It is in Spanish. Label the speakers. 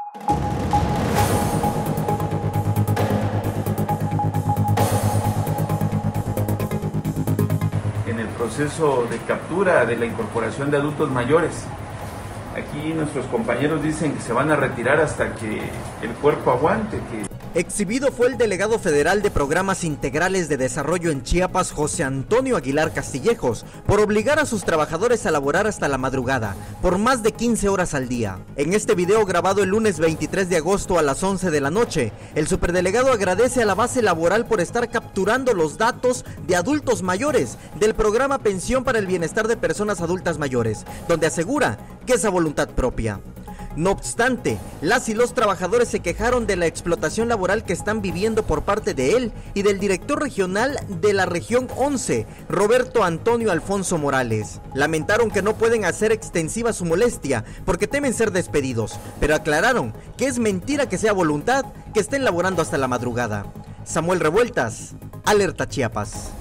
Speaker 1: En el proceso de captura de la incorporación de adultos mayores. Aquí nuestros compañeros dicen que se van a retirar hasta que el cuerpo aguante.
Speaker 2: Exhibido fue el delegado federal de Programas Integrales de Desarrollo en Chiapas, José Antonio Aguilar Castillejos, por obligar a sus trabajadores a laborar hasta la madrugada, por más de 15 horas al día. En este video grabado el lunes 23 de agosto a las 11 de la noche, el superdelegado agradece a la base laboral por estar capturando los datos de adultos mayores del programa Pensión para el Bienestar de Personas Adultas Mayores, donde asegura que es a voluntad propia. No obstante, las y los trabajadores se quejaron de la explotación laboral que están viviendo por parte de él y del director regional de la región 11, Roberto Antonio Alfonso Morales. Lamentaron que no pueden hacer extensiva su molestia porque temen ser despedidos, pero aclararon que es mentira que sea voluntad que estén laborando hasta la madrugada. Samuel Revueltas, Alerta Chiapas.